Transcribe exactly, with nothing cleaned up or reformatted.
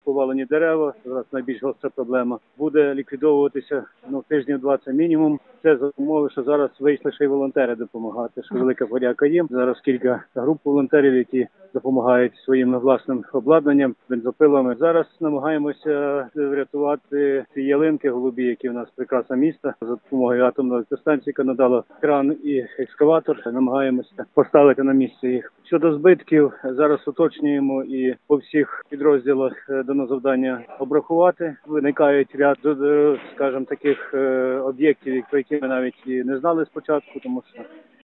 повалені дерева, зараз найбільш гостра проблема. Буде ліквідовуватися ну, тижнів два це мінімум. Це за умови, що зараз вийшли ще й волонтери допомагати, що велика подяка їм. Зараз кілька груп волонтерів, які допомагають своїм власним обладнанням, бензопилами. Зараз намагаємося врятувати ці ялинки голубі, які в нас прекрасне місто. За допомогою атомної електростанції, яка надала кран і екскаватор, намагаємося поставити на місце їх. Щодо збитків, зараз уточнюємо і по всіх підрозділах дано завдання обрахувати. Виникають ряд, скажімо, таких об'єктів, про які ми навіть і не знали спочатку, тому що